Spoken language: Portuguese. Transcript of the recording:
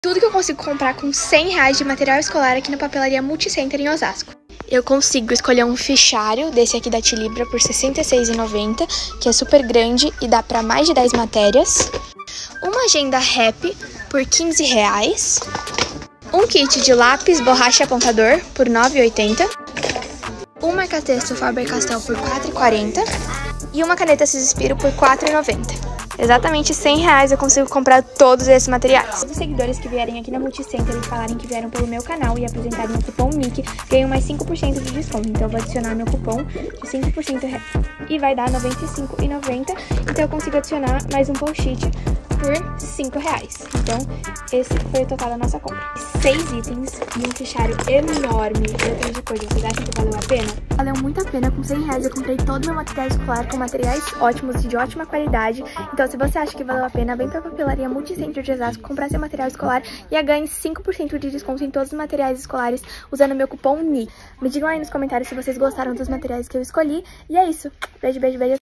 Tudo que eu consigo comprar com R$100 de material escolar aqui na papelaria Multicenter em Osasco. Eu consigo escolher um fichário desse aqui da Tilibra por R$66,90, que é super grande e dá para mais de 10 matérias. Uma agenda Rap por R$15. Um kit de lápis, borracha e apontador por R$9,80. Um marca-texto Faber-Castell por R$4,40. E uma caneta Sispiro por R$4,90. Exatamente R$100 eu consigo comprar todos esses materiais. Os seguidores que vierem aqui na Multicenter e falarem que vieram pelo meu canal e apresentarem o cupom MIC, ganham mais 5% de desconto. Então eu vou adicionar meu cupom de 5% e vai dar R$95,90. Então eu consigo adicionar mais um post-it por R$5. Então esse foi o total da nossa compra. 6 itens e um fichário enorme de coisas. Vocês acham que valeu a pena? Valeu muito a pena. Com R$100 eu comprei todo o meu material escolar com materiais ótimos e de ótima qualidade. Então se você acha que valeu a pena, vem pra papelaria Multicenter de Osasco comprar seu material escolar e ganhe 5% de desconto em todos os materiais escolares usando o meu cupom NIC. Me digam aí nos comentários se vocês gostaram dos materiais que eu escolhi. E é isso. Beijo, beijo, beijo.